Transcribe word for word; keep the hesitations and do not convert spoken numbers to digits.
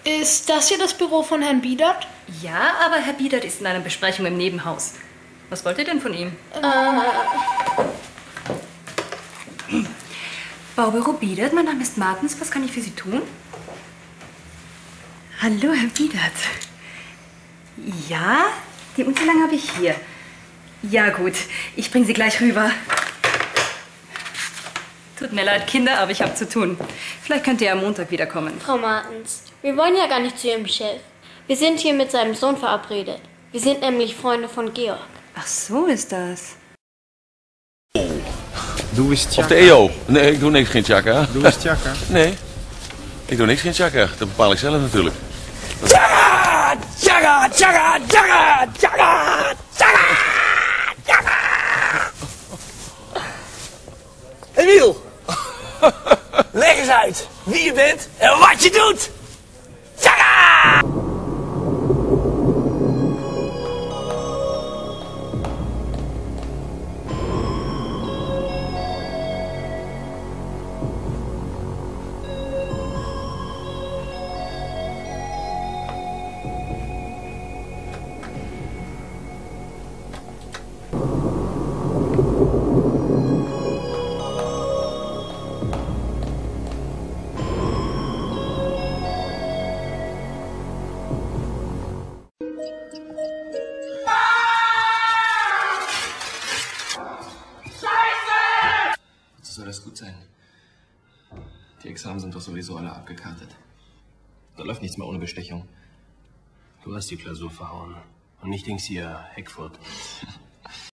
Ist das hier das Büro von Herrn Biedert? Ja, aber Herr Biedert ist in einer Besprechung im Nebenhaus. Was wollt ihr denn von ihm? Äh. Baubüro Biedert, mein Name ist Martens. Was kann ich für Sie tun? Hallo, Herr Biedert. Ja, die Unterlagen habe ich hier. Ja, gut. Ich bringe Sie gleich rüber. Tut mir leid, Kinder, aber ich habe zu tun. Vielleicht könnt ihr am Montag wiederkommen. Frau Martens, wir wollen ja gar nicht zu Ihrem Chef. Wir sind hier mit seinem Sohn verabredet. Wir sind nämlich Freunde von Georg. Ach, so ist das. Doe eens tjaka. Of de E O. Nee, ik doe niks geen tjaka. Doe eens tjaka. Nee, ik doe niks geen tjaka. Dat bepaal ik zelf natuurlijk. Tjaka! Tjaka! Tjaka! Tjaka! Tjaka! Tjaka! Tjaka! Emiel! Leg eens uit wie je bent en wat je doet! Tjaka! Soll das gut sein? Die Examen sind doch sowieso alle abgekartet. Da läuft nichts mehr ohne Bestechung. Du hast die Klausur verhauen. Und nicht Dings hier, Heckfurt.